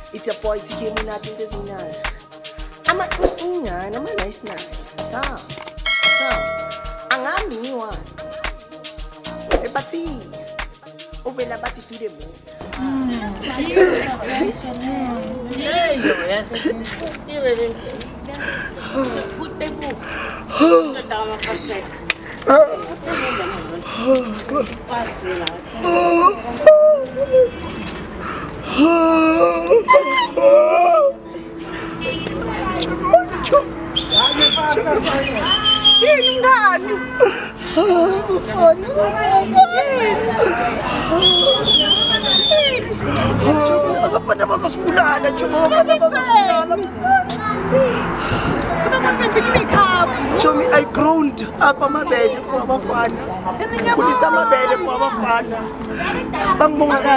It's your boy Teekay, me not think this one. I'm a nice. So, I'm me one. The party, over the party to the most. Show me I groaned up on my bed for my fun. Police on my bed for my fun. Bang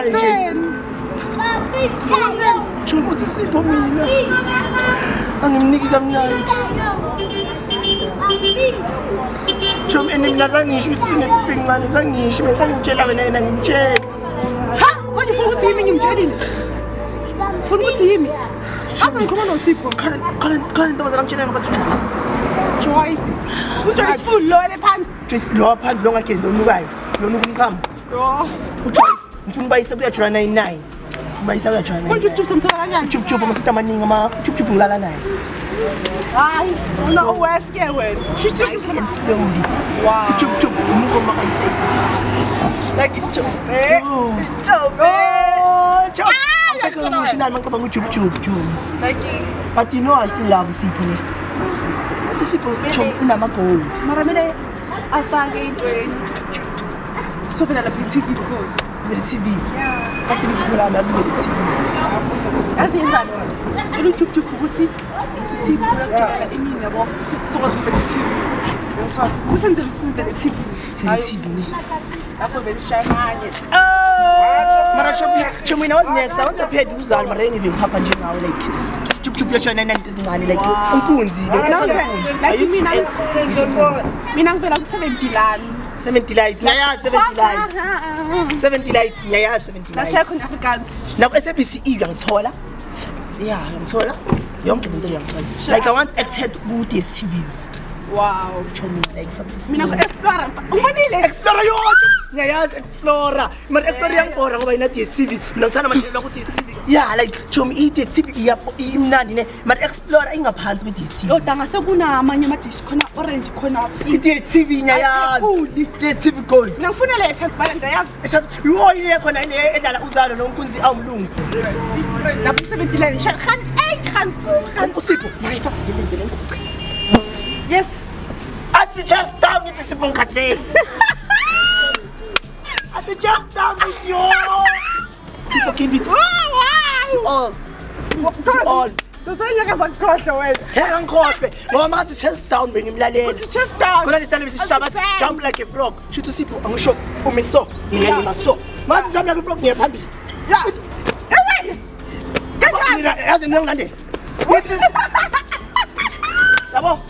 show me to see for me. I'm Nicky Gamnant. Show me any Nazanish between the finger and Zanish. I can't tell you when I'm jail. Ha? What do you want to see me in jail? What do you see me? I'm going to see you. Can't do what I'm telling you about choice. Choice? Who tries full lower pants? Just lower pants, long again, don't know why. Don't know come. Who choice? You buy something at 99. Buy something at 99. What you some sort of chup, I'm sitting chup lala. No, where's scared? She's taking some slowly. Wow. Chup, move on my side. Like it's chup, eh? It's chup, but you know I still love Sipo. But the Sipo chop in a gold. Maramele, I start again doing so for the TV because it's very TV. Yeah. But you people are very TV. As in that, you chup kuguti, see pura in the walk, so much for the TV. This is the TV. TV. That's what it's shining. Show me now next. I want to pay those are my even Papa now like chup your channel and this like unkunzi. Like Minang Bella 70 lights. 70 lights. Yeah, 70 lights. 70 lights. Yeah, 70 lights. Now SABC young taller. Yeah, I'm taller. Young taller. Like I want acted with these TVs. Wow. Show me like success. Minang Explorer. Explorer yo. Yes, Explorer. Man Explorer young for ngoba ina TV. Nontsana mashelo ku TV. Yeah, like show me eat TV yapho imnandi ne. Man Explorer ingaphansi ku TV. Yo danga sekuna amanye amadish khona orange khona. TV nyayazi. TV gold. Ngifuna le transparent yazi. Just yo ile khona ile edlala uzalo nonkunzi awumlungu. Lapho 79 Khan 8 Khan 2 Usipho. Mayifa ngilindele. Yes. Ati just down with the Siponkate. Ati just down with you. Sipo give it. Wow. All. Does that you have a course away? Hang on, Mama ati just down when him lale. Just down. Kuna listana bisi shabat jump like a frog. Shitu Sipo angisho umeso. Ngiyani maso. Mama jump like a frog ngiyaphambi. Yeah. Away. Get out. Yazi ngilangande. What is Yabo.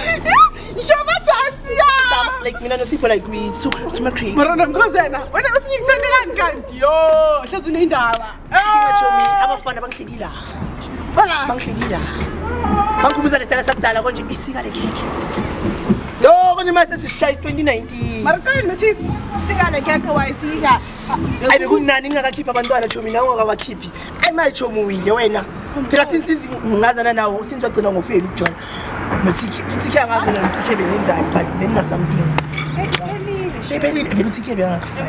Like mina no Sipo like we so to create. Marona ngozena. Wena uthi ngikusendelani kanti? Yo, hlazi unendaba. Ngingatsho mina abafana bangihlekila. Bangihlekila. Bangikhumbuza lesitala sakudala konje isika le cake. Yo, konje mase sishaya 2019. Marqani masithi sika le cake wayisika. Ayibe kunani ngakakhipha abantwana tsho mina ngakabakhiphi. Ayimatsho muwile wena. Phela since ngingazana nawo since wagcina ngofeli ukujona. Teekay angazi na Teekay benenzani but nina something. Say baby vele Teekay bengakufana.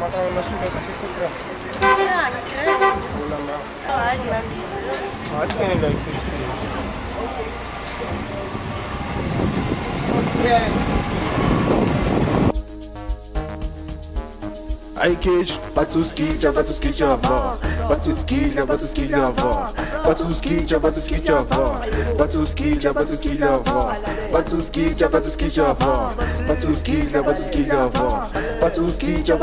I catch, Batuski, Java. Batuski, Java. batuskija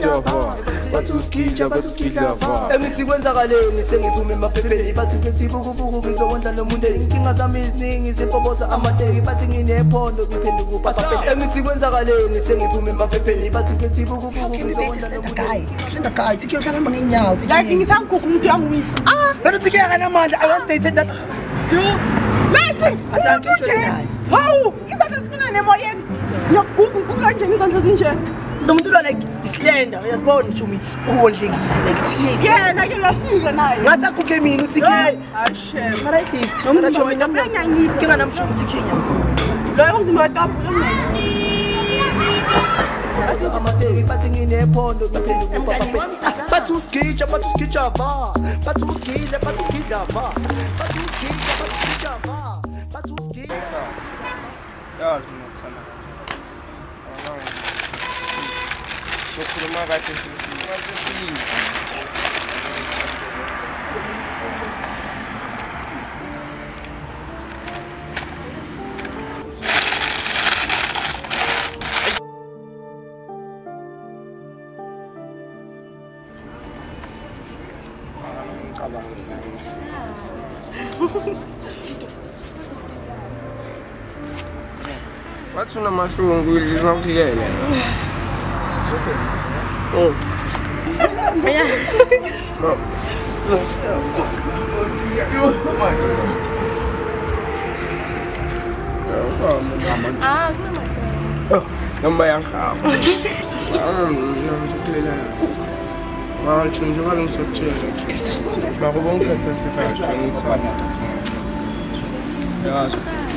engithi kwenzakaleni sengiphume emaphepheni bathi ngithi bukubuku ngizowondla nomundeni inkinga zami iziningi zimpoboza amateki bathi nginephondo ngiphenduka upapapeni engithi kwenzakaleni sengiphume emaphepheni bathi ngithi bukubuku ngizowondla nomundeni Slender guy Teekay uhlala ngenyawo like ngithangugugu umuntu yangiwisa Pero Teekay akanamandla I don't date that like hawu izandla zifuna nemoyeni ngiyagugugu kanjani izandla zinje lo muntu lo like Slender uyasibona nje uwondlekile like Teekay yena ke ngafika naye ngathi akuke mina uTeekay ashem mara at least nomntu mina mnyangisi ke nganamsho uTeekay lo umzimba watapu amateki bathi nginephondo ngiphenduka upapapeni batuskija va batuskija va batuskija va batuskija yazi mina ngithanda sokhuluma kade sesini What's on my phone? We'll just not together. Oh. Number yang kau. Cuma orang search. Baru bang search sekarang ini sana. Ya.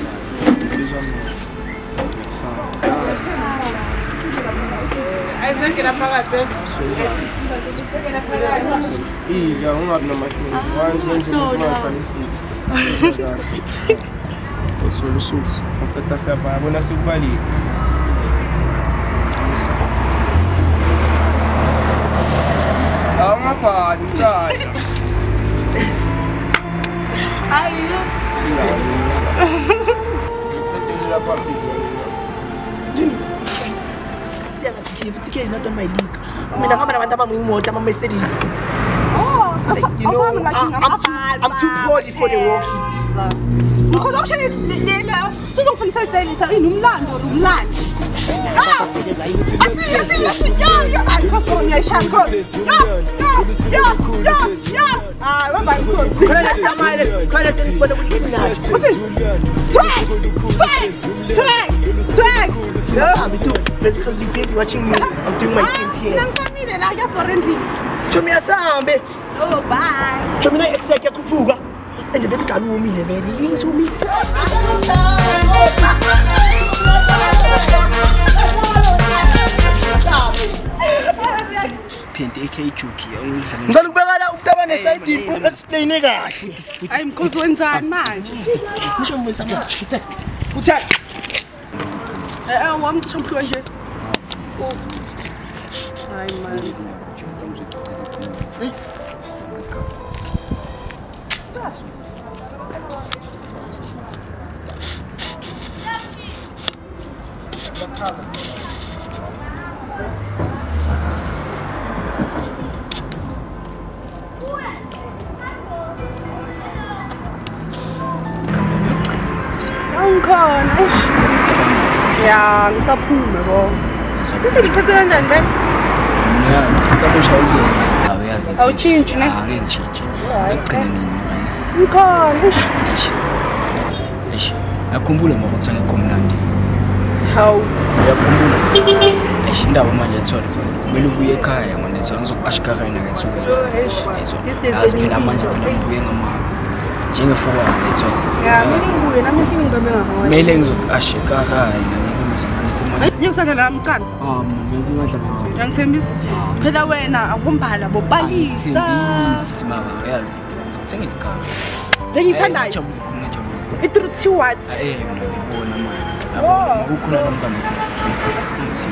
Essa aqui era para ter. Iya, nggak nama itu. Solusi. Untuk tas apa? Guna subali. Apa? Bisa. ayo Teekay is not on my league. Mina ngihamba nabantu abangiyimoto ama-Mercedes. oh You know, I'm too poorly for the walkies. because actually lela sizongifundisa isitayilisa ini umlando umlando Because you're busy watching me, I'm doing my things here. Show me a sambe. Oh, bye. Show me no excited kupuga. And the very calu me, the very things to me. Teekay joke. Ngalubekala ukutaba neside explain kahle. Hayi mkhosi wenzani manje? Ngisho mwisa manje. Uthe. Wami kuchomphwa nje. Oh. Hayi man. Angkhona eish. Ya, ngisaphuma bo. Ngiphi ngiphethe kanjani babe? Yazi, sabusha ulike. Awuyazi. Awutshintshe ne? Ngeke ngitshintshe. Ngigcina nini manje? Ngkhona eish. Eish. Akhumbule ngokuthi ngikomnandi. Hawu. Uyakhumbula? Eish indaba manje ethola. Kumele ubuye ekhaya ngone ethola ngizokubashikara yena ngethukela. Eish. Yazi phela manje phela ngibuye ngama njengefuwa ethola. Ya, ngibuye nami ngingibambe ngawo. Mele ngizokashikara yena ngikuthi Ngiyokusanda la mcana. Ngingadla ngawo. Ngiyangithembisa. Phela wena akumbala bobalisa. Baba uyazi. Sengilikhaya. Ngiyithandayo. Ngijabule khona ngijabule. Itruthi what? Mina ngibona manje. Ukukhona nomntana ukuthi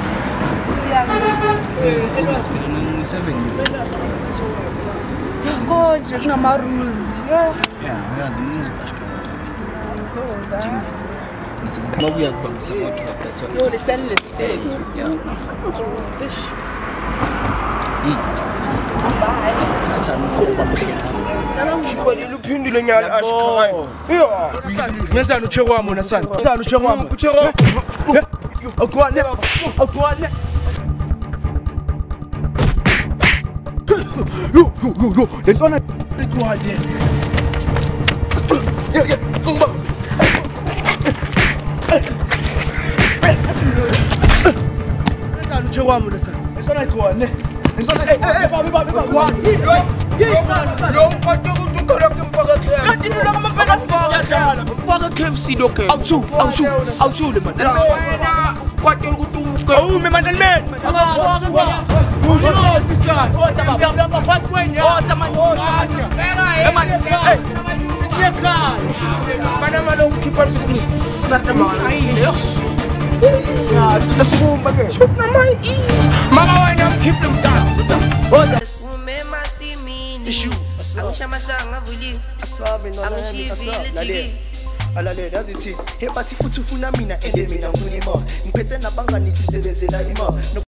Elwasibelana 7 konje kunama rules. Yeah, uyazi mina ngizokashika. ngithi uma kuya kubambisa kodwa bethu Yo, lesitali lesi. yeah Kodwa uphindile nyala ashkhayi. Yo. Ngenzani uche kwami wena sana? Ngenzani uche kwami? Uche kwami. Awugwane. Awugwane. Yo. Lentwana igwale. Yeah. Ngomba. Ngenzani uche kwami wena sana? Lentwana igwane. Mama, why not keep them down? Alale yazithi hebathi uthi ufuna mina ende mina ngifuna imali ngiphethe nabangani sisebenzela imali